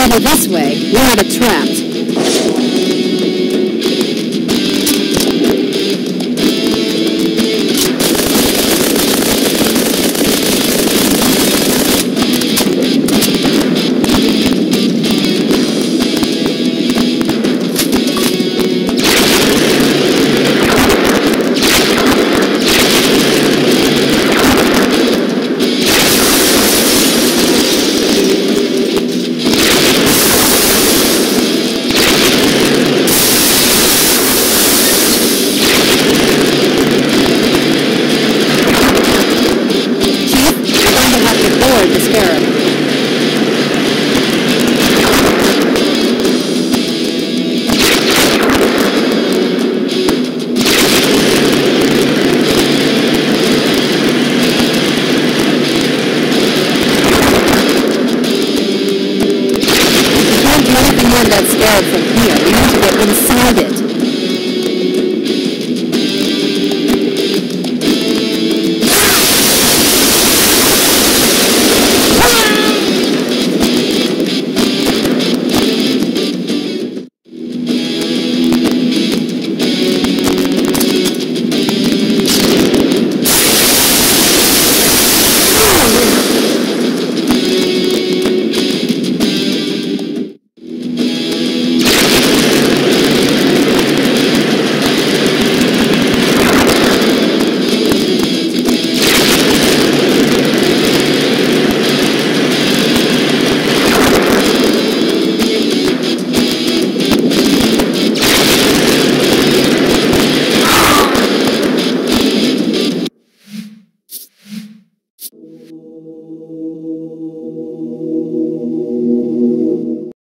go this way, we're out of trapped. The scarab. We can't do anything more to that scarab from here. We need to get inside it.